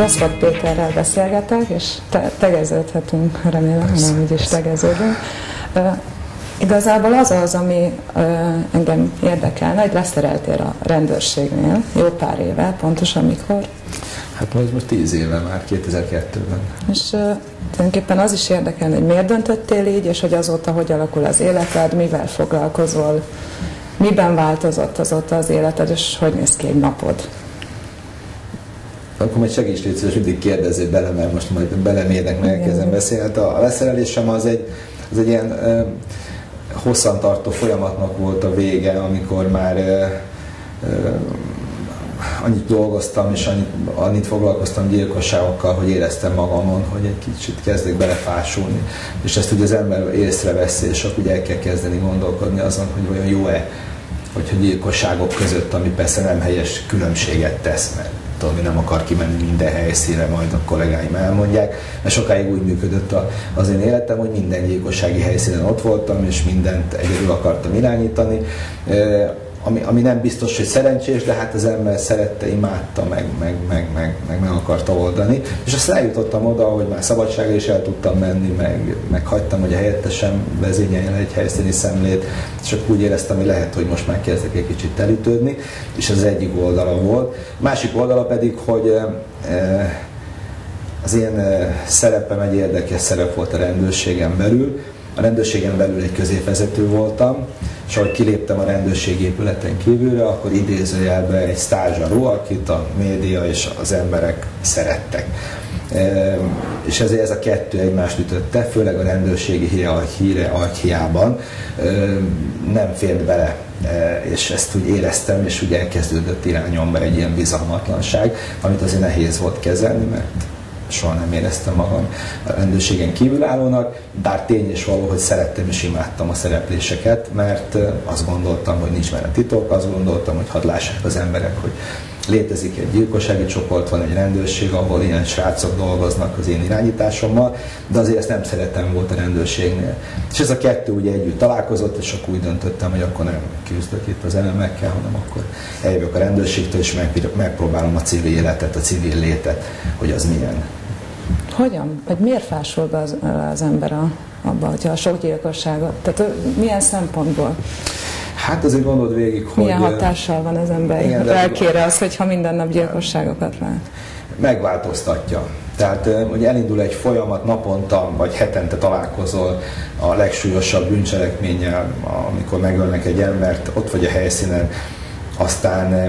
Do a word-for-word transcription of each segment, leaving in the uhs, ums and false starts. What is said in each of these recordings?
Raszpad Péterrel beszélgetek, és te tegeződhetünk, remélem, nem úgy is tegeződünk. Igazából az az, ami engem érdekelne, hogy leszereltél a rendőrségnél jó pár éve, pontosan mikor? Hát most, most tíz éve már, kétezer-kettőben. És uh, tulajdonképpen az is érdekel, hogy miért döntöttél így, és hogy azóta hogy alakul az életed, mivel foglalkozol, miben változott azóta az életed, és hogy néz ki egy napod? Akkor majd segíts légy szíves, mindig kérdezzél bele, mert most majd belemérnek, meg elkezdem beszélni. Hát a leszerelésem az egy, az egy ilyen uh, hosszantartó folyamatnak volt a vége, amikor már uh, uh, annyit dolgoztam, és annyit, annyit foglalkoztam gyilkosságokkal, hogy éreztem magamon, hogy egy kicsit kezdek belefásulni. És ezt ugye az ember észreveszi, és akkor ugye el kell kezdeni gondolkodni azon, hogy vajon jó-e, hogyha gyilkosságok között, ami persze nem helyes, különbséget tesz, mert tudom, nem akar kimenni minden helyszínre, majd a kollégáim elmondják, mert sokáig úgy működött a, az én életem, hogy minden gyilkossági helyszínen ott voltam, és mindent egyedül akartam irányítani. Ami, ami nem biztos, hogy szerencsés, de hát az ember szerette, imádta, meg, meg, meg, meg, meg, meg akarta oldani. És aztán eljutottam oda, hogy már szabadságra is el tudtam menni, meg, meg hagytam, hogy a helyettesem vezényeljen egy helyszíni szemlét, és akkor úgy éreztem, hogy lehet, hogy most már kezdek egy kicsit telítődni, és ez az egyik oldala volt. A másik oldala pedig, hogy az én szerepem egy érdekes szerep volt a rendőrségen belül. A rendőrségen belül egy középvezető voltam, és ahogy kiléptem a rendőrség épületen kívülre, akkor idézőjelben egy stázsaró, akit a média és az emberek szerettek. E, és ezért ez a kettő egymást ütötte, főleg a rendőrségi hierarchiában e, nem fért bele, e, és ezt úgy éreztem, és úgy elkezdődött irányomba egy ilyen bizalmatlanság, amit azért nehéz volt kezelni, mert soha nem éreztem magam a rendőrségen kívülállónak, bár tény és való, hogy szerettem és imádtam a szerepléseket, mert azt gondoltam, hogy nincs benne titok, azt gondoltam, hogy hadd lássák az emberek, hogy létezik egy gyilkossági csoport, van egy rendőrség, ahol ilyen srácok dolgoznak az én irányításommal, de azért ezt nem szeretem volt a rendőrségnél. És ez a kettő ugye együtt találkozott, és akkor úgy döntöttem, hogy akkor nem küzdök itt az elemekkel, hanem akkor eljövök a rendőrségtől, és megpróbálom a civil életet, a civil létet, hogy az milyen. Hogyan? Vagy miért fásul be az, az ember a, abba, hogyha a sok gyilkosságot? Tehát milyen szempontból? Hát azért gondold végig, hogy... Milyen hatással van az ember lelkére az, hogyha minden nap gyilkosságokat lát? Megváltoztatja. Tehát ugye elindul egy folyamat, naponta vagy hetente találkozol a legsúlyosabb bűncselekménnyel, amikor megölnek egy embert, ott vagy a helyszínen, aztán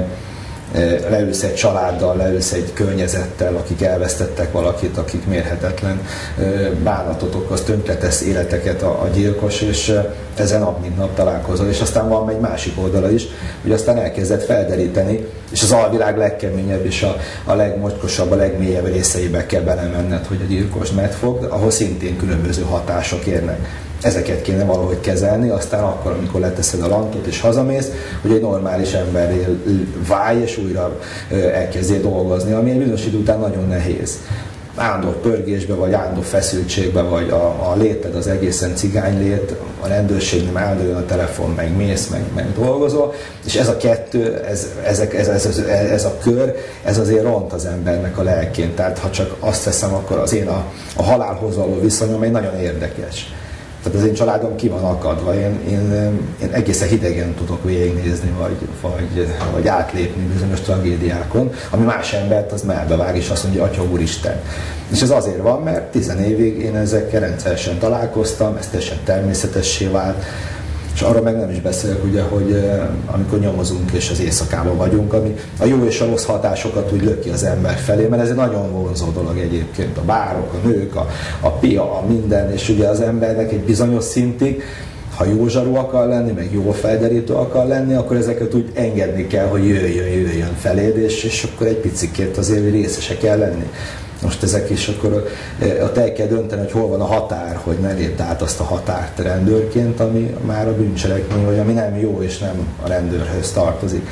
leülsz egy családdal, leülsz egy környezettel, akik elvesztettek valakit, akik mérhetetlen bánatot okoz, tönkretesz életeket a, a gyilkos, és ezen nap mint nap találkozol. És aztán van egy másik oldala is, hogy aztán elkezded felderíteni, és az alvilág legkeményebb és a, a legmocskosabb, a legmélyebb részeibe kell belemenned, hogy a gyilkost megfogd, ahol szintén különböző hatások érnek. Ezeket kéne valahogy kezelni, aztán akkor, amikor leteszed a lantot és hazamész, hogy egy normális emberré válj, és újra elkezdjél dolgozni, ami egy bizonyos idő után nagyon nehéz. Állandó pörgésbe, vagy állandó feszültségbe, vagy a, a léted az egészen cigány lét, a rendőrségnél állandóan a telefon, meg mész, meg, meg dolgozol, és ez a kettő, ez, ezek, ez, ez, ez, ez a kör, ez azért ront az embernek a lelkén. Tehát ha csak azt veszem, akkor az én a, a halálhoz való viszonyom egy nagyon érdekes. Tehát az én családom ki van akadva, én, én, én egészen hidegen tudok végignézni, vagy, vagy, vagy átlépni bizonyos tragédiákon, ami más embert az melbevág, és azt mondja, Atya Úristen. És ez azért van, mert tizen évig én ezekkel rendszeresen találkoztam, ez teljesen természetessé vált, és arra meg nem is beszélek, ugye, hogy amikor nyomozunk és az éjszakában vagyunk, ami a jó és a rossz hatásokat úgy löki az ember felé, mert ez egy nagyon vonzó dolog egyébként. A bárok, a nők, a, a pia, a minden, és ugye az embernek egy bizonyos szintig, ha jó zsarú akar lenni, meg jó felderítő akar lenni, akkor ezeket úgy engedni kell, hogy jöjjön, jöjjön feléd, és, és akkor egy picikét azért részese kell lenni. Most ezek is, akkor ott el kell dönteni, hogy hol van a határ, hogy ne lépd át azt a határt rendőrként, ami már a bűncselekmény, vagy ami nem jó és nem a rendőrhöz tartozik.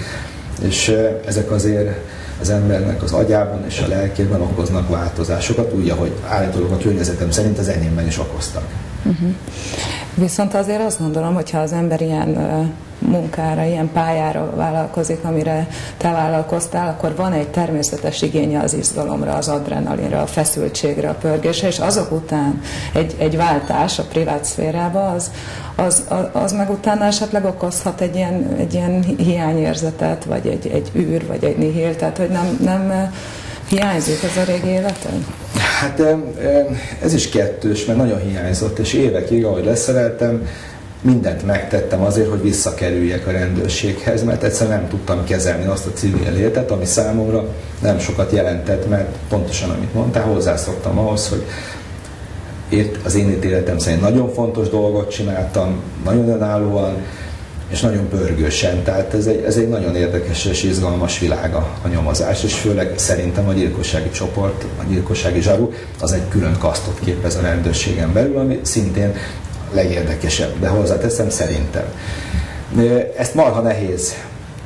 És ezek azért az embernek az agyában és a lelkében okoznak változásokat, úgy, ahogy állítólag a környezetem szerint az enyémben is okoztak. Uh-huh. Viszont azért azt gondolom, hogyha az ember ilyen munkára, ilyen pályára vállalkozik, amire te vállalkoztál, akkor van egy természetes igénye az izgalomra, az adrenalinra, a feszültségre, a pörgésre, és azok után egy, egy váltás a privát szférába, az, az, az meg utána esetleg okozhat egy ilyen, egy ilyen hiányérzetet, vagy egy, egy űr, vagy egy nihil, tehát hogy nem, nem hiányzik ez a régi életed? Hát ez is kettős, mert nagyon hiányzott, és évekig, ahogy leszereltem, mindent megtettem azért, hogy visszakerüljek a rendőrséghez, mert egyszerűen nem tudtam kezelni azt a civil életet, ami számomra nem sokat jelentett, mert pontosan, amit mondtál, hozzászoktam ahhoz, hogy az én életem szerint nagyon fontos dolgot csináltam, nagyon önállóan, és nagyon pörgősen, tehát ez egy, ez egy nagyon érdekes és izgalmas világ a, a nyomozás, és főleg szerintem a gyilkossági csoport, a gyilkossági zsaru, az egy külön kasztot képez a rendőrségen belül, ami szintén legérdekesebb, de hozzáteszem szerintem. Ezt marha nehéz.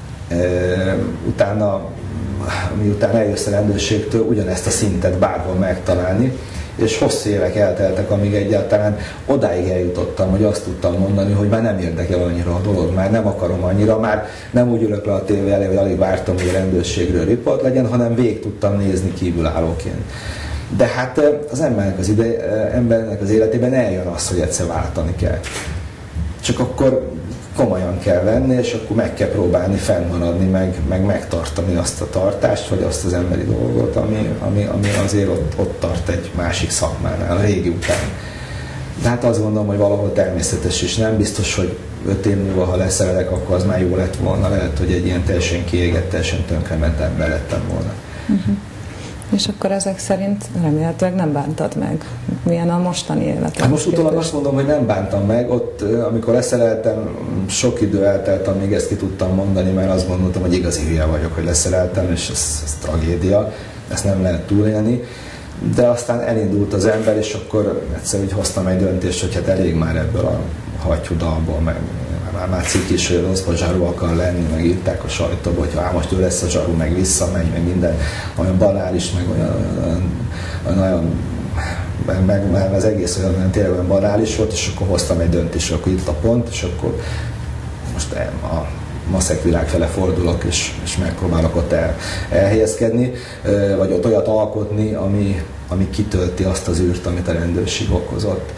Utána, miután eljössz a rendőrségtől, ugyanezt a szintet bárhol megtalálni, és hosszú évek elteltek, amíg egyáltalán odáig eljutottam, hogy azt tudtam mondani, hogy már nem érdekel annyira a dolog, már nem akarom annyira, már nem úgy ülök le a tévé elé, hogy alig vártam, hogy a rendőrségről riport legyen, hanem végig tudtam nézni kívülállóként. De hát az embernek az, ide, embernek az életében eljön az, hogy egyszer váltani kell. Csak akkor komolyan kell venni, és akkor meg kell próbálni fennmaradni, meg, meg megtartani azt a tartást, vagy azt az emberi dolgot, ami, ami, ami azért ott, ott tart egy másik szakmánál, a régi után. De hát azt gondolom, hogy valahol természetes is, nem biztos, hogy öt év múlva, ha leszerelek, akkor az már jó lett volna, lehet, hogy egy ilyen teljesen kiégett, teljesen tönkrement ember lettem volna. Uh-huh. És akkor ezek szerint remélhetőleg nem bántad meg. Milyen a mostani életed? Hát most utólag azt mondom, hogy nem bántam meg. Ott, amikor leszereltem, sok idő eltelt, amíg ezt ki tudtam mondani, mert azt gondoltam, hogy igazi hülye vagyok, hogy leszereltem, és ez, ez tragédia, ezt nem lehet túlélni. De aztán elindult az ember, és akkor egyszer úgy hoztam egy döntést, hogy hát elég már ebből a hattyúdalból, meg már, már cikk is, hogy rosszba zsaru akar lenni, meg írták a sajtóba, hogy ha most ő lesz a zsaru, meg visszamegy, meg minden olyan banális, meg olyan, olyan, olyan meg, meg, meg az egész olyan tényleg olyan banális volt, és akkor hoztam egy döntést, akkor itt a pont, és akkor most a maszek világ fele fordulok, és, és megpróbálok ott el, elhelyezkedni, vagy ott olyat alkotni, ami, ami kitölti azt az űrt, amit a rendőrség okozott.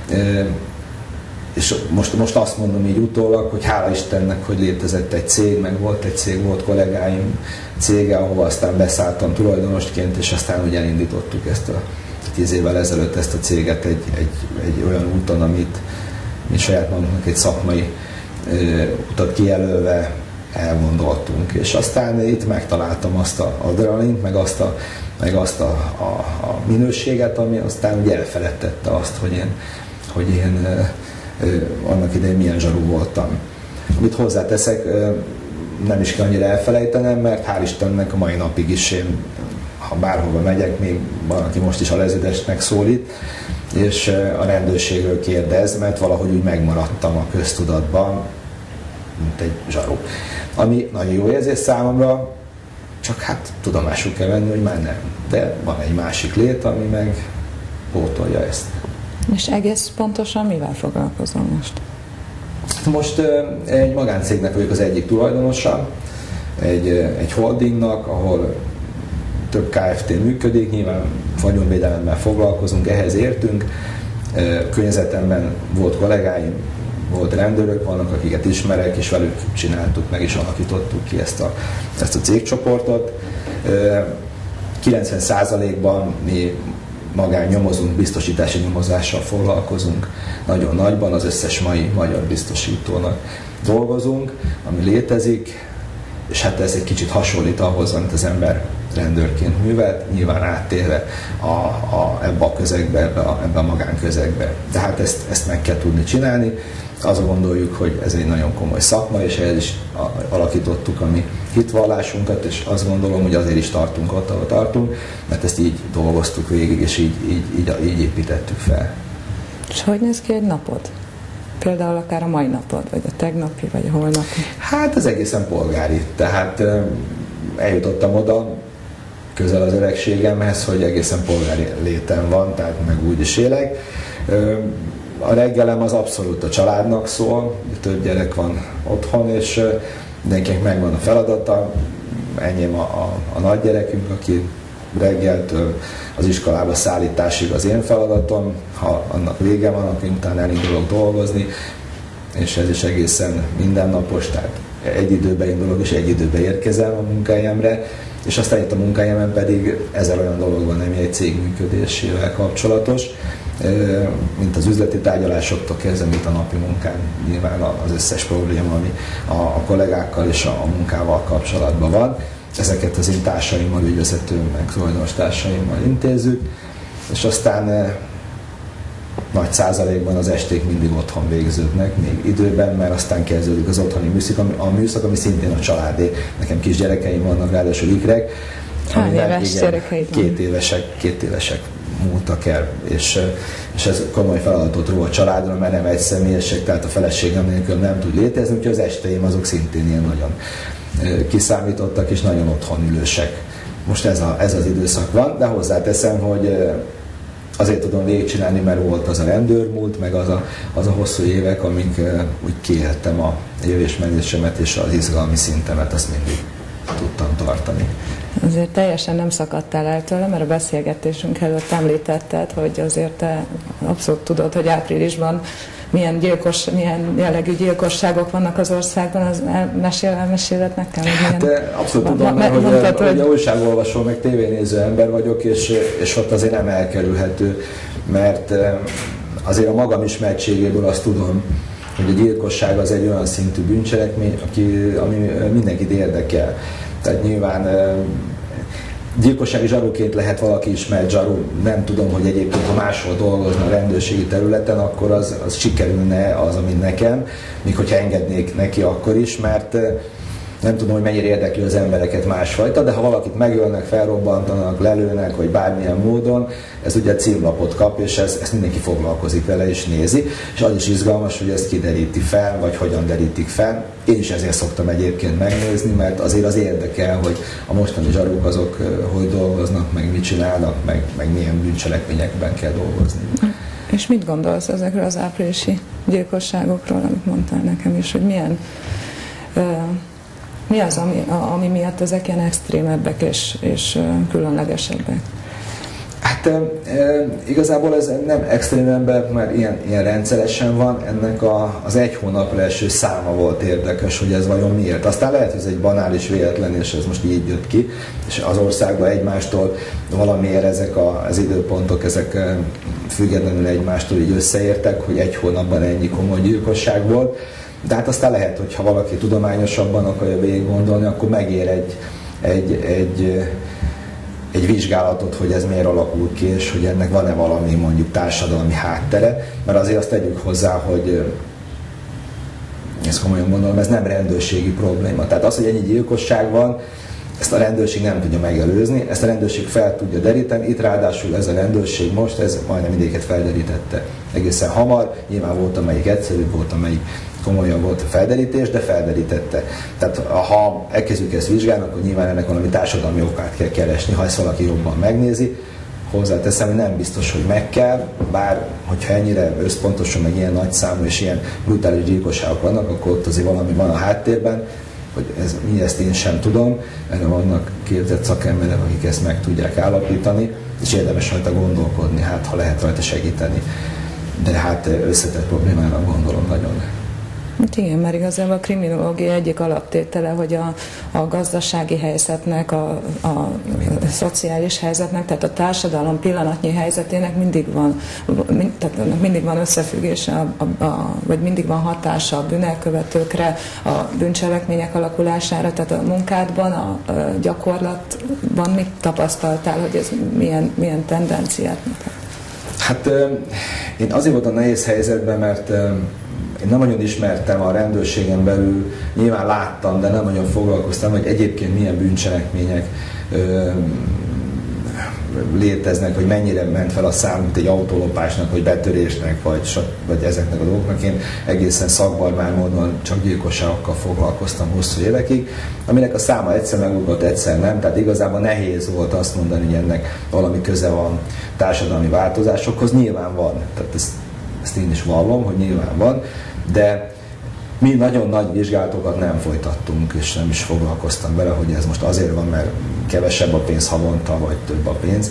És most, most azt mondom így utólag, hogy hála Istennek, hogy létezett egy cég, meg volt egy cég, volt kollégáim cége, ahova aztán beszálltam tulajdonosként, és aztán úgy elindítottuk ezt a tíz évvel ezelőtt ezt a céget egy, egy, egy olyan úton, amit mi saját magunknak egy szakmai ö, utat kijelölve elgondoltunk. És aztán itt megtaláltam azt a adrenalint, meg azt a, meg azt a, a, a minőséget, ami aztán ugye elfeledtette azt, hogy én, hogy én ö, ö, annak idején milyen zsaru voltam. Amit hozzáteszek, ö, nem is kell annyira elfelejtenem, mert hál' Istennek a mai napig is én, ha bárhova megyek, még valaki most is a leződesnek szólít, és a rendőrségről kérdez, mert valahogy úgy megmaradtam a köztudatban, mint egy zsaru. Ami nagyon jó érzés számomra, csak hát tudomásul kell venni, hogy már nem. De van egy másik lét, ami meg pótolja ezt. És egész pontosan mivel foglalkozol most? Most egy magáncégnek vagyok az egyik tulajdonosa, egy, egy holdingnak, ahol több ká ef té működik, nyilván vagyonvédelemmel foglalkozunk, ehhez értünk. Környezetemben volt kollégáim, volt rendőrök, vannak, akiket ismerek, és velük csináltuk, meg is alakítottuk ki ezt a, ezt a cégcsoportot. kilencven százalékban mi magán nyomozunk, biztosítási nyomozással foglalkozunk. Nagyon nagyban az összes mai magyar biztosítónak dolgozunk, ami létezik, és hát ez egy kicsit hasonlít ahhoz, amit az ember rendőrként művelt, nyilván áttérve a, a, ebbe a közegbe, ebbe a, ebbe a magánközegbe. De hát ezt, ezt meg kell tudni csinálni. Azt gondoljuk, hogy ez egy nagyon komoly szakma, és ehhez is alakítottuk a mi hitvallásunkat, és azt gondolom, hogy azért is tartunk ott, ahol tartunk, mert ezt így dolgoztuk végig, és így, így, így, így építettük fel. És hogy néz ki egy napod? Például akár a mai napod, vagy a tegnapi, vagy a holnapi? Hát ez egészen polgári. Tehát eljutottam oda, közel az öregségemhez, hogy egészen polgári létem van, tehát meg úgy is élek. a reggelem az abszolút a családnak szól, több gyerek van otthon, és mindenkinek megvan a feladata. Enyém a, a, a nagygyerekünk, aki reggeltől az iskolába szállításig az én feladatom, ha annak vége van, akkor utána elindulok dolgozni, és ez is egészen mindennapos, tehát egy időben indulok és egy időben érkezem a munkahelyemre, és aztán itt a munkahelyemen pedig ezer olyan dolog van, ami egy cég működésével kapcsolatos, mint az üzleti tárgyalásoktól kezdve, mint a napi munkán, nyilván az összes probléma, ami a kollégákkal és a munkával kapcsolatban van. Ezeket az én társaimmal, ügyvezető, meg tulajdonos társaimmal intézzük, és aztán nagy százalékban az esték mindig otthon végződnek, még időben, mert aztán kezdődik az otthoni műszak, a műszak, ami szintén a családé. Nekem kis gyerekeim vannak, ráadásul ikrek. Hány éves gyerekeid van? Két évesek, két évesek múltak el, és, és ez komoly feladatot ró a családra, mert nem egy személyesek, tehát a feleségem nélkül nem tud létezni, úgyhogy az esteim azok szintén ilyen nagyon kiszámítottak és nagyon otthon ülősek. Most ez, a, ez az időszak van, de hozzáteszem, hogy azért tudom végigcsinálni, mert volt az a rendőrmúlt, meg az a, az a hosszú évek, amik úgy kiéltem a jövésmenésemet és az izgalmi szintemet, azt mindig tudtam tartani. Azért teljesen nem szakadtál el tőle, mert a beszélgetésünk előtt említetted, hogy azért te abszolút tudod, hogy áprilisban milyen, gyilkos, milyen jellegű gyilkosságok vannak az országban, az elmesél, elmeséled nekem? Hát milyen... abszolút tudom, mert hogy, mondtad, hogy, hogy újságolvasó, meg tévénéző ember vagyok, és, és ott azért nem elkerülhető, mert azért a magam ismertségéből azt tudom, hogy a gyilkosság az egy olyan szintű bűncselekmény, aki, ami mindenkit érdekel. Tehát nyilván gyilkossági zsaruként lehet valaki ismert zsaru, nem tudom, hogy egyébként ha máshol dolgozna a rendőrségi területen, akkor az, az sikerülne az, amit nekem, míg hogyha engednék neki akkor is, mert nem tudom, hogy mennyire érdekli az embereket másfajta, de ha valakit megölnek, felrobbantanak, lelőnek, vagy bármilyen módon, ez ugye címlapot kap, és ez, ezt mindenki foglalkozik vele és nézi, és az is izgalmas, hogy ezt kideríti fel, vagy hogyan derítik fel. Én is ezért szoktam egyébként megnézni, mert azért az érdekel, hogy a mostani zsaruk azok hogy dolgoznak, meg mit csinálnak, meg, meg milyen bűncselekményekben kell dolgozni. És mit gondolsz ezekről az áprilisi gyilkosságokról, amit mondtál nekem is, hogy milyen... Uh, Mi az, ami, ami miatt ezek ilyen extrémebbek és, és különlegesebbek? Hát e, e, igazából ez nem extrémebbek, mert ilyen, ilyen rendszeresen van. Ennek a, az egy hónapra eső száma volt érdekes, hogy ez vajon miért. Aztán lehet, hogy ez egy banális véletlen, és ez most így jött ki, és az országban egymástól valamiért ezek a, az időpontok, ezek függetlenül egymástól így összeértek, hogy egy hónapban ennyi komoly gyilkosság volt. De hát aztán lehet, hogy ha valaki tudományosabban akarja végig gondolni, akkor megér egy, egy, egy, egy vizsgálatot, hogy ez miért alakult ki, és hogy ennek van-e valami mondjuk társadalmi háttere, mert azért azt tegyük hozzá, hogy ezt komolyan gondolom, ez nem rendőrségi probléma. Tehát az, hogy ennyi gyilkosság van, ezt a rendőrség nem tudja megelőzni, ezt a rendőrség fel tudja deríteni, itt ráadásul ez a rendőrség most, ez majdnem mindéket felderítette egészen hamar, nyilván volt amelyik egyszerű, volt amelyik komolyan volt a felderítés, de felderítette. Tehát ha elkezdjük ezt vizsgálni, akkor nyilván ennek valami társadalmi okát kell keresni, ha ezt valaki jobban megnézi. Hozzáteszem, hogy nem biztos, hogy meg kell, bár hogyha ennyire összpontosan, meg ilyen nagy számú és ilyen brutális gyilkosságok vannak, akkor ott azért valami van a háttérben, hogy ez, mi ezt én sem tudom, erre vannak képzett szakemberek, akik ezt meg tudják állapítani, és érdemes rajta gondolkodni, hát ha lehet rajta segíteni. De hát összetett problémának gondolom nagyon. Hát igen, mert igazából a kriminológia egyik alaptétele, hogy a, a gazdasági helyzetnek, a, a, a szociális helyzetnek, tehát a társadalom pillanatnyi helyzetének mindig van, mind, tehát mindig van összefüggése, a, a, a, vagy mindig van hatása a bűnelkövetőkre, a bűncselekmények alakulására, tehát a munkádban, a, a gyakorlatban mit tapasztaltál, hogy ez milyen, milyen tendenciát mutat? Hát én azért voltam nehéz helyzetben, mert én nem nagyon ismertem a rendőrségen belül, nyilván láttam, de nem nagyon foglalkoztam, hogy egyébként milyen bűncselekmények ö, léteznek, hogy mennyire ment fel a szám, mint egy autólopásnak, vagy betörésnek, vagy, vagy ezeknek a dolgoknak. Én egészen szakbarbár módon csak gyilkosságokkal foglalkoztam hosszú évekig, aminek a száma egyszer megugrott, egyszer nem, tehát igazából nehéz volt azt mondani, hogy ennek valami köze van társadalmi változásokhoz. Nyilván van, tehát ez ezt én is vallom, hogy nyilván van, de mi nagyon nagy vizsgálatokat nem folytattunk, és nem is foglalkoztam vele, hogy ez most azért van, mert kevesebb a pénz havonta, vagy több a pénz.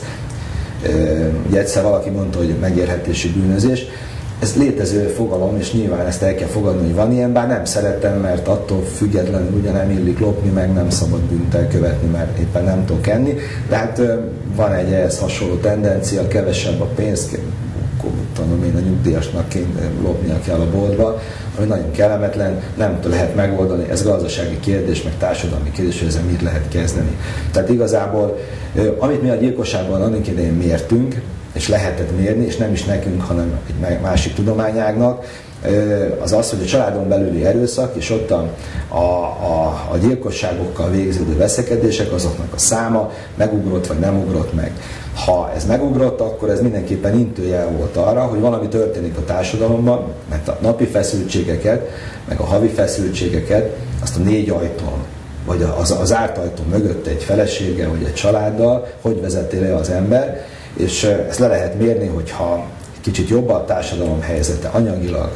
Ugye egyszer valaki mondta, hogy megélhetési bűnözés. Ez létező fogalom, és nyilván ezt el kell fogadni, hogy van ilyen, bár nem szeretem, mert attól függetlenül ugye nem illik lopni, meg nem szabad bűnt elkövetni, mert éppen nem tudok enni. De hát van egy ehhez hasonló tendencia, kevesebb a pénz, tudom én, a nyugdíjasnak lopnia kell a boltba, ami nagyon kellemetlen, nem lehet megoldani, ez gazdasági kérdés, meg társadalmi kérdés, hogy ezzel mit lehet kezdeni. Tehát igazából, amit mi a gyilkosságban annak idején mértünk, és lehetett mérni, és nem is nekünk, hanem egy másik tudományágnak, az az, hogy a családon belüli erőszak, és ott a, a, a, a gyilkosságokkal végződő veszekedések, azoknak a száma megugrott, vagy nem ugrott meg. Ha ez megugrott, akkor ez mindenképpen intőjel volt arra, hogy valami történik a társadalomban, mert a napi feszültségeket, meg a havi feszültségeket, azt a négy ajtón, vagy az, az zárt ajtó mögött egy feleséggel, vagy egy családdal, hogy vezeti le az ember, és ezt le lehet mérni, hogyha kicsit jobb a társadalom helyzete anyagilag,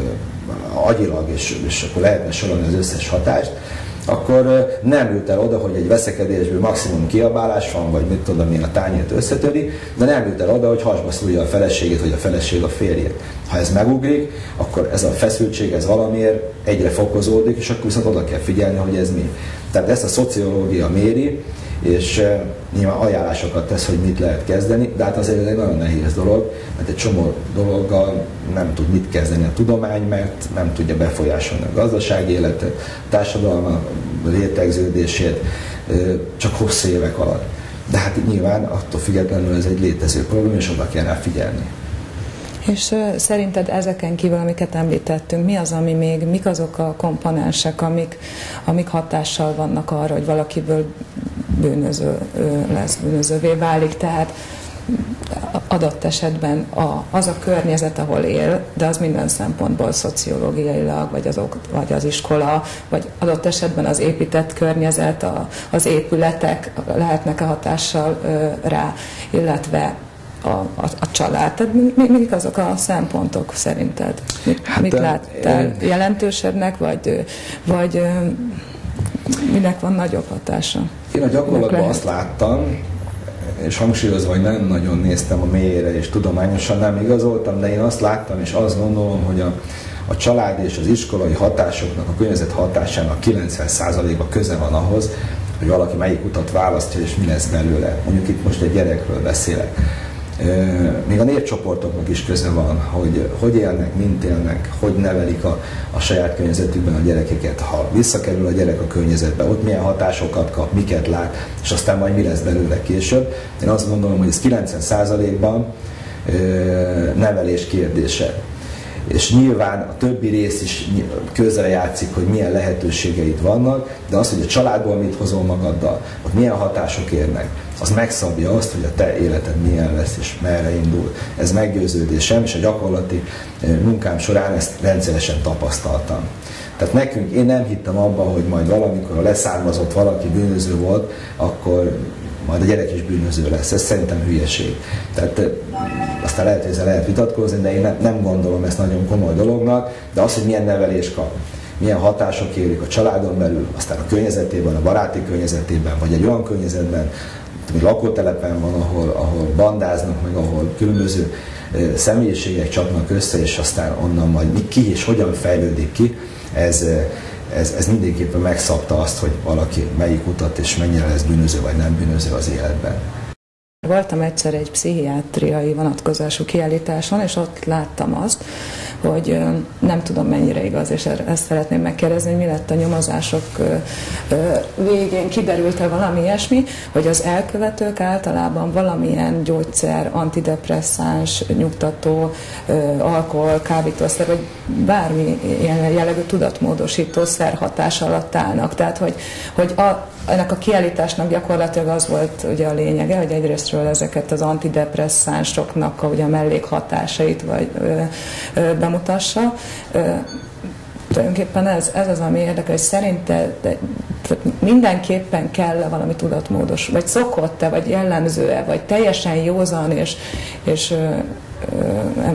agyilag, és, és akkor lehetne sorolni az összes hatást, akkor nem jut el oda, hogy egy veszekedésből maximum kiabálás van, vagy mit tudom én, a tányért összetöri, de nem jut el oda, hogy hasba szúrja a feleségét, vagy a feleség a férjét. Ha ez megugrik, akkor ez a feszültség, ez valamiért egyre fokozódik, és akkor viszont oda kell figyelni, hogy ez mi. Tehát ezt a szociológia méri, és nyilván ajánlásokat tesz, hogy mit lehet kezdeni, de hát azért ez egy nagyon nehéz dolog, mert egy csomó dologgal nem tud mit kezdeni a tudomány, mert nem tudja befolyásolni a gazdasági életet, a társadalma rétegződését, csak hosszú évek alatt. De hát nyilván attól függetlenül ez egy létező probléma, és oda kell rá figyelni. És uh, szerinted ezeken kívül, amiket említettünk, mi az, ami még, mik azok a komponensek, amik, amik hatással vannak arra, hogy valakiből bűnöző lesz, bűnözővé válik, tehát adott esetben a, az a környezet, ahol él, de az minden szempontból szociológiailag, vagy az, vagy az iskola, vagy adott esetben az épített környezet, a, az épületek lehetnek a hatással ö, rá, illetve a, a, a család. Tehát mik azok a szempontok szerinted? Mit, hát, mit láttál én... jelentősebbnek, vagy, vagy minek van nagyobb hatása? Én a gyakorlatban azt láttam, és hangsúlyozva, hogy nem nagyon néztem a mélyére, és tudományosan nem igazoltam, de én azt láttam, és azt gondolom, hogy a, a család és az iskolai hatásoknak, a környezet hatásának kilencven százaléka köze van ahhoz, hogy valaki melyik utat választja, és mi lesz belőle. Mondjuk itt most egy gyerekről beszélek. Még a népcsoportoknak is köze van, hogy hogy élnek, mint élnek, hogy nevelik a, a saját környezetükben a gyerekeket. Ha visszakerül a gyerek a környezetbe, ott milyen hatásokat kap, miket lát, és aztán majd mi lesz belőle később. Én azt gondolom, hogy ez kilencven százalékban nevelés kérdése. És nyilván a többi rész is közre játszik, hogy milyen lehetőségeid vannak, de az, hogy a családból mit hozol magaddal, ott milyen hatások érnek, az megszabja azt, hogy a te életed milyen lesz és merre indul. Ez meggyőződésem, és a gyakorlati munkám során ezt rendszeresen tapasztaltam. Tehát nekünk, én nem hittem abban, hogy majd valamikor a leszármazott valaki bűnöző volt, akkor majd a gyerek is bűnöző lesz. Ez szerintem hülyeség. Tehát aztán lehet, hogy ezzel lehet vitatkozni, de én nem, nem gondolom ezt nagyon komoly dolognak, de az, hogy milyen nevelés kap, milyen hatások érik a családon belül, aztán a környezetében, a baráti környezetében, vagy egy olyan környezetben, ami lakótelepen van, ahol, ahol bandáznak, meg ahol különböző személyiségek csapnak össze, és aztán onnan majd ki és hogyan fejlődik ki, ez, ez, ez mindenképpen megszabta azt, hogy valaki melyik utat és mennyire lesz bűnöző vagy nem bűnöző az életben. Voltam egyszer egy pszichiátriai vonatkozású kiállításon, és ott láttam azt, hogy nem tudom mennyire igaz, és ezt szeretném megkérdezni, hogy mi lett a nyomozások végén, kiderült-e valami ilyesmi, hogy az elkövetők általában valamilyen gyógyszer, antidepresszáns, nyugtató, alkohol, kábítószer, vagy bármi ilyen jellegű tudatmódosító szer hatás alatt állnak. Tehát, hogy, hogy a, ennek a kiállításnak gyakorlatilag az volt ugye a lényege, hogy egyrésztről ezeket az antidepresszánsoknak a, ugye a mellékhatásait vagy ö, ö, bemutassa. Ö, tulajdonképpen ez, ez az, ami érdekel, hogy szerinted mindenképpen kell-e valami tudatmódos, vagy szokott-e, vagy jellemző-e, vagy teljesen józan és, és ö, ö,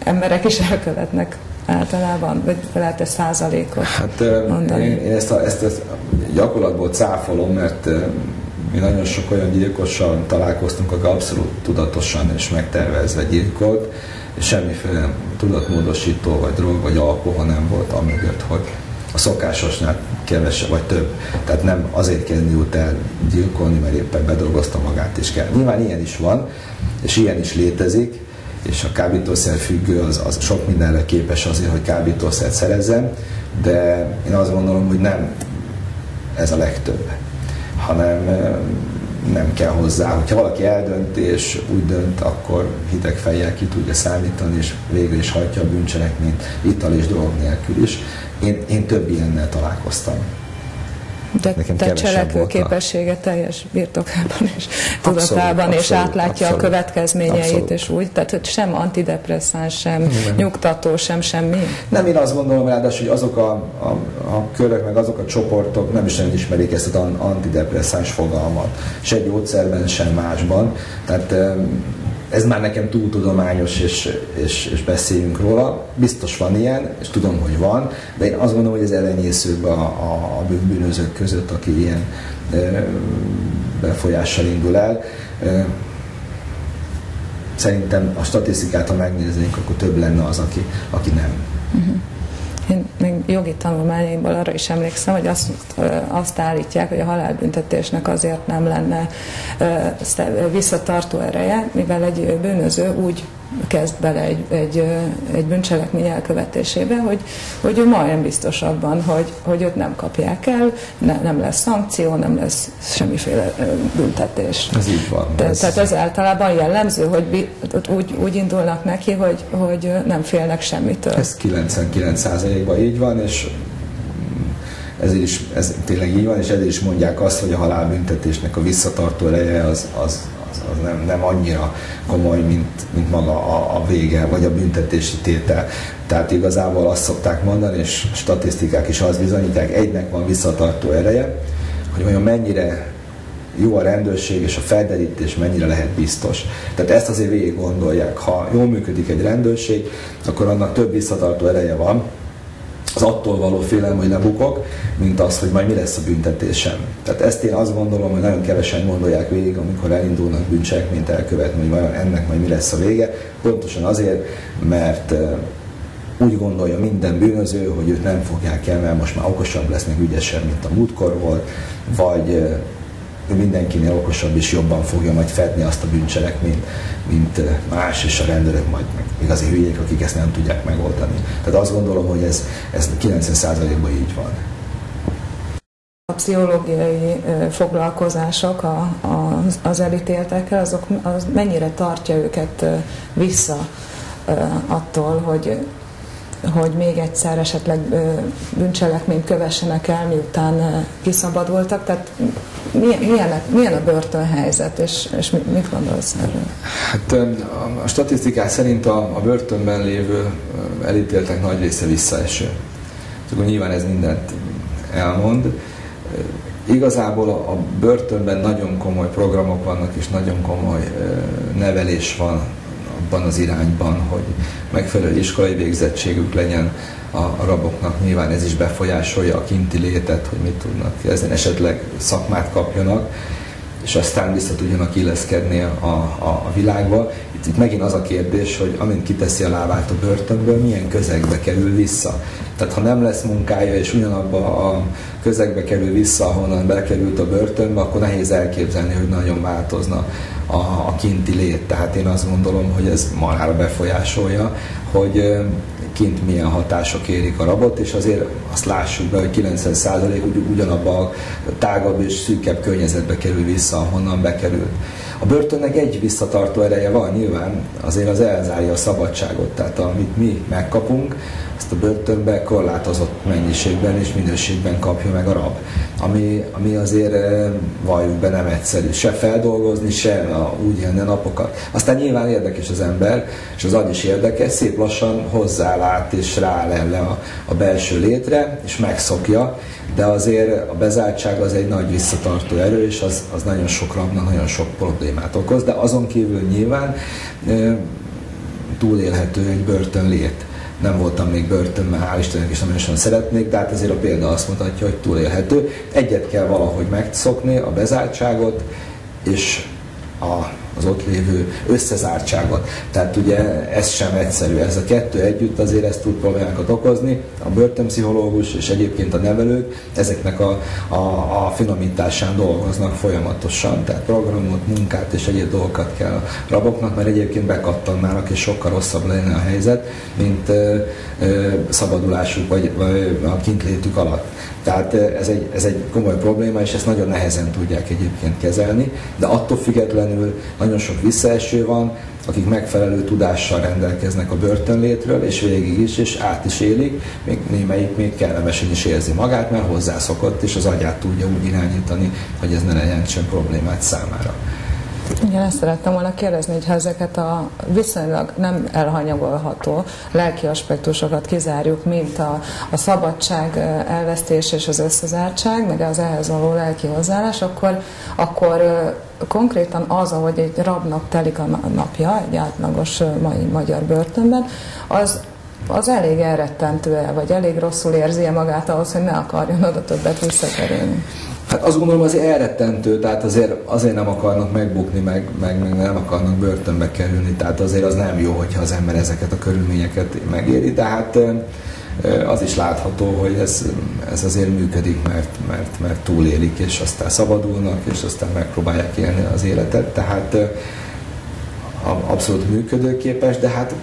emberek is elkövetnek általában, vagy lehet ez százalékot hát, mondani? Én, én ezt, a, ezt, ezt gyakorlatból cáfolom, mert mi nagyon sok olyan gyilkossal találkoztunk, aki abszolút tudatosan és megtervezve gyilkolt, és semmiféle tudatmódosító, vagy drog, vagy alkohol nem volt amögött, hogy a szokásosnál kevesebb, vagy több. Tehát nem azért kezdődött el gyilkolni, mert éppen bedolgozta magát is kell. Nyilván ilyen is van, és ilyen is létezik, és a kábítószer függő az, az sok mindenre képes azért, hogy kábítószert szerezzen, de én azt gondolom, hogy nem ez a legtöbb, hanem nem kell hozzá. Hogyha valaki eldönt és úgy dönt, akkor hideg fejjel ki tudja számítani, és végül is hajtja a bűncselekményt ital és drog nélkül is. Én, én több ilyennel találkoztam. De te cselekvő képessége teljes birtokában és tudatában, abszolút, és átlátja abszolút, a következményeit, abszolút. És úgy, tehát hogy sem antidepresszáns, sem nem. nyugtató, sem semmi. Nem, én azt gondolom ráadásul, hogy azok a, a, a körök, meg azok a csoportok nem is nagyon ismerik ezt az antidepresszáns fogalmat. Se gyógyszerben, sem másban. Tehát ez már nekem túl tudományos, és, és, és beszéljünk róla. Biztos van ilyen, és tudom, hogy van, de én azt gondolom, hogy ez elenyészőbb a, a, a bűnözők között, aki ilyen e, befolyással indul el. E, szerintem a statisztikát, ha megnéznénk, akkor több lenne az, aki, aki nem. Uh-huh. Én még jogi tanulmányaimból arra is emlékszem, hogy azt, azt állítják, hogy a halálbüntetésnek azért nem lenne visszatartó ereje, mivel egy bűnöző úgy kezd bele egy, egy, egy bűncselekmény elkövetésébe, hogy, hogy ő majdnem biztos abban, hogy, hogy őt nem kapják el, ne, nem lesz szankció, nem lesz semmiféle büntetés. Ez így van. De, ez... Tehát ez általában jellemző, hogy úgy, úgy indulnak neki, hogy, hogy nem félnek semmitől. Ez kilencvenkilenc százalékban így van, és ezért is, ez tényleg így van, és ezért is mondják azt, hogy a halálbüntetésnek a visszatartó ereje az, az, az, az nem, nem annyira komoly, mint, mint maga a, a vége, vagy a büntetési tétel. Tehát igazából azt szokták mondani, és statisztikák is azt bizonyítják, egynek van visszatartó ereje, hogy olyan mennyire jó a rendőrség, és a felderítés mennyire lehet biztos. Tehát ezt azért végig gondolják. Ha jól működik egy rendőrség, akkor annak több visszatartó ereje van, az attól való félelem, hogy lebukok, mint az, hogy majd mi lesz a büntetésem. Tehát ezt én azt gondolom, hogy nagyon kevesen gondolják végig, amikor elindulnak bűncselekményt elkövetni, hogy vajon ennek majd mi lesz a vége. Pontosan azért, mert úgy gondolja minden bűnöző, hogy őt nem fogják el, mert most már okosabb lesz, meg ügyesebb, mint a múltkor volt, vagy ő mindenkinél okosabb és jobban fogja majd fedni azt a bűncselekményt, mint más, és a rendőrök majd meg igazi hülyék, akik ezt nem tudják megoldani. Tehát azt gondolom, hogy ez, ez kilencven százalékban így van. A pszichológiai foglalkozások a, a, az elítéltekkel, azok az mennyire tartja őket vissza attól, hogy hogy még egyszer esetleg bűncselekményt kövessenek el, miután kiszabadultak. Tehát milyen, milyen, milyen a börtönhelyzet, és, és mit gondolsz erről? Hát a statisztikák szerint a, a börtönben lévő elítéltek nagy része visszaeső. Akkor nyilván ez mindent elmond. Igazából a börtönben nagyon komoly programok vannak, és nagyon komoly nevelés van abban az irányban, hogy megfelelő iskolai végzettségük legyen a raboknak. Nyilván ez is befolyásolja a kinti létet, hogy mit tudnak kezdeni, esetleg szakmát kapjanak, és aztán vissza tudjanak illeszkedni a, a, a világba. Itt, itt megint az a kérdés, hogy amint kiteszi a lábát a börtönből, milyen közegbe kerül vissza. Tehát ha nem lesz munkája, és ugyanabba a közegbe kerül vissza, ahonnan bekerült a börtönbe, akkor nehéz elképzelni, hogy nagyon változna a, a kinti lét. Tehát én azt gondolom, hogy ez marhára befolyásolja, hogy kint milyen hatások érik a rabot, és azért azt lássuk be, hogy kilencven százalék ugyanabba a tágabb és szűkebb környezetbe kerül vissza, ahonnan bekerült. A börtönnek egy visszatartó ereje van, nyilván azért az elzárja a szabadságot, tehát amit mi megkapunk, azt a börtönben korlátozott mennyiségben és minőségben kapja meg a rab. Ami, ami azért valljuk be nem egyszerű. Se feldolgozni, se a, úgy élni a napokat. Aztán nyilván érdekes az ember, és az agy is érdekes, szép lassan hozzálát és rááll erre a, a belső létre, és megszokja, de azért a bezártság az egy nagy visszatartó erő, és az, az nagyon sok rabnak nagyon sok problémát okoz, de azon kívül nyilván túlélhető egy börtönlét. Nem voltam még börtönben, hál' Istennek is nagyon szeretnék, de hát azért a példa azt mutatja, hogy túlélhető. Egyet kell valahogy megszokni, a bezártságot, és a, az ott lévő összezártságot. Tehát ugye ez sem egyszerű. Ez a kettő együtt azért ezt tud problémákat okozni. A börtönpszichológus és egyébként a nevelők ezeknek a, a, a finomításán dolgoznak folyamatosan. Tehát programot, munkát és egyéb dolgokat kell a raboknak, mert egyébként bekattannának és sokkal rosszabb lenne a helyzet, mint ö, ö, szabadulásuk vagy, vagy a kintlétük alatt. Tehát ez egy, ez egy komoly probléma, és ezt nagyon nehezen tudják egyébként kezelni, de attól függetlenül nagyon sok visszaeső van, akik megfelelő tudással rendelkeznek a börtönlétről, és végig is, és át is élik, még némelyik még kellemesen is érzi magát, mert hozzászokott, és az agyát tudja úgy irányítani, hogy ez ne jelentsen problémát számára. Igen, ezt szerettem volna kérdezni, hogy ha ezeket a viszonylag nem elhanyagolható lelki aspektusokat kizárjuk, mint a, a szabadság elvesztés és az összezártság, meg az ehhez való lelki hozzáállás, akkor, akkor konkrétan az, ahogy egy rabnak telik a napja, egy átlagos mai magyar börtönben, az az elég elrettentő-e, vagy elég rosszul érzi-e magát ahhoz, hogy ne akarjon oda többet visszakerülni? Hát azt gondolom, azért elrettentő, tehát azért, azért nem akarnak megbukni, meg, meg, meg nem akarnak börtönbe kerülni, tehát azért az nem jó, hogyha az ember ezeket a körülményeket megéri, de hát az is látható, hogy ez, ez azért működik, mert, mert, mert túlélik, és aztán szabadulnak, és aztán megpróbálják élni az életet, tehát abszolút működőképes, de hát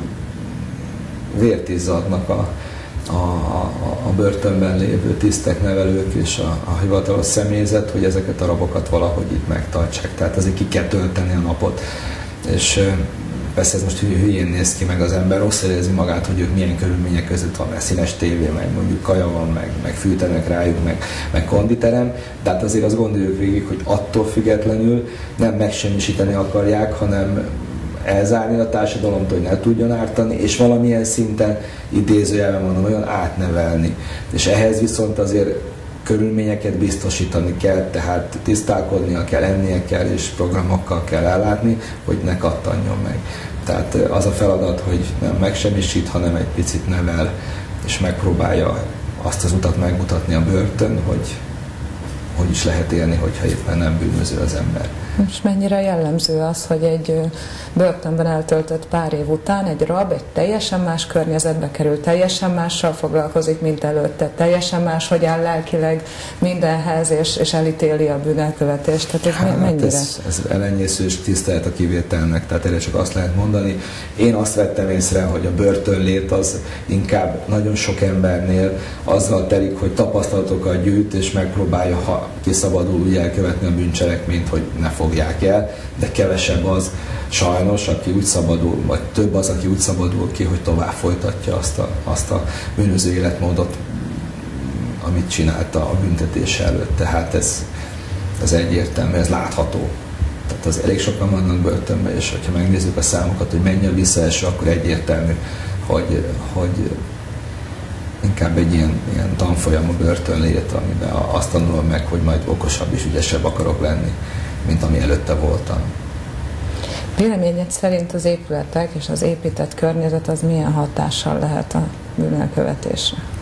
vért izzadnak a A, a, a börtönben lévő tisztek, nevelők és a, a hivatalos személyzet, hogy ezeket a rabokat valahogy itt megtartsák. Tehát azért ki kell tölteni a napot. És persze ez most hülyén néz ki, meg az ember rosszul érzi magát, hogy ők milyen körülmények között van, mert színes tévé, meg mondjuk kaja van, meg, meg fűtenek rájuk, meg, meg konditerem, de hát azért azt gondoljuk végig, hogy attól függetlenül nem megsemmisíteni akarják, hanem elzárni a társadalomtól, hogy ne tudjon ártani, és valamilyen szinten, idézőjelben mondom, olyan átnevelni. És ehhez viszont azért körülményeket biztosítani kell, tehát tisztálkodnia kell, ennie kell, és programokkal kell ellátni, hogy ne kattanjon meg. Tehát az a feladat, hogy nem megsemmisít, hanem egy picit nevel, és megpróbálja azt az utat megmutatni a börtön, hogy hogy is lehet élni, hogyha éppen nem bűnöző az ember. És mennyire jellemző az, hogy egy börtönben eltöltött pár év után egy rab egy teljesen más környezetbe kerül, teljesen mással foglalkozik, mint előtte, teljesen más, hogy áll lelkileg mindenhez, és, és elítéli a bűnelkövetést. Tehát ez hát mennyire? Ez, ez elenyésző és tisztelet a kivételnek, tehát erre csak azt lehet mondani. Én azt vettem észre, hogy a börtönlét az inkább nagyon sok embernél azzal telik, hogy tapasztalatokat gyűjt, és megpróbálja, ha kiszabadul, úgy elkövetni a bűncselekményt, hogy ne fogják el, de kevesebb az sajnos, aki úgy szabadul, vagy több az, aki úgy szabadul ki, hogy tovább folytatja azt a, azt a bűnöző életmódot, amit csinálta a büntetés előtt. Tehát ez, ez egyértelmű, ez látható. Tehát az elég sokan vannak börtönben, és hogyha megnézzük a számokat, hogy mennyi a visszaeső, akkor egyértelmű, hogy, hogy inkább egy ilyen, ilyen tanfolyam a börtönlét, amiben azt tanulom meg, hogy majd okosabb és ügyesebb akarok lenni, mint ami előtte voltam. Véleményed szerint az épületek és az épített környezet az milyen hatással lehet a bűnelkövetésre?